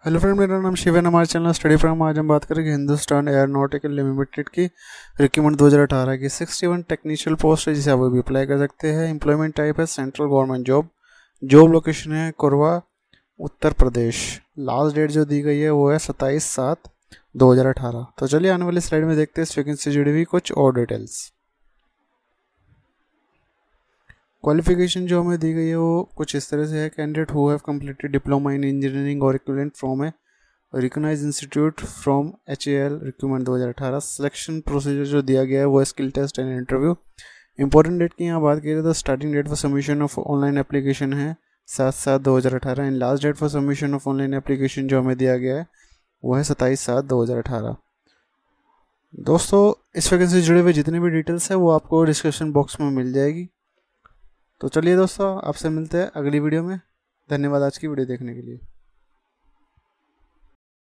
Hello friend, मेरा नाम शिवन। हमारे चैनल स्टडी फ्रॉम। आज हम बात करेंगे हिंदुस्तान एयरोनॉटिकल लिमिटेड की रिक्रूटमेंट 2018 की 61 टेक्निशियल पोस्ट है जिसे आप भी अप्लाई कर सकते हैं। एम्प्लॉयमेंट टाइप है central government job. Job location है कोरवा, उत्तर प्रदेश। लास्ट डेट जो दी गई है वो है 27/7/2018। तो चलिए आने वाली स्लाइड में देखते हैं इस वैकेंसी से जुड़ी हुई कुछ और डिटेल्स। क्वालिफिकेशन जो हमें दी गई है वो कुछ इस तरह से है। Candidate who have completed diploma in engineering और equivalent from a recognized institute from HAL recruitment 2018। Selection procedure जो दिया गया है वो skill test and interview. Important date की यहाँ बात करें तो starting date for submission of online application है 7/7/2018 and last date for submission of online application जो हमें दिया गया है वो है 27/7/2018। दोस्तों, इस वैकेंसी से जुड़े हुए जितने भी डिटेल्स है वो आपको डिस्क्रिप्शन बॉक्स में मिल जाएगी। तो चलिए दोस्तों, आपसे मिलते हैं अगली वीडियो में। धन्यवाद आज की वीडियो देखने के लिए।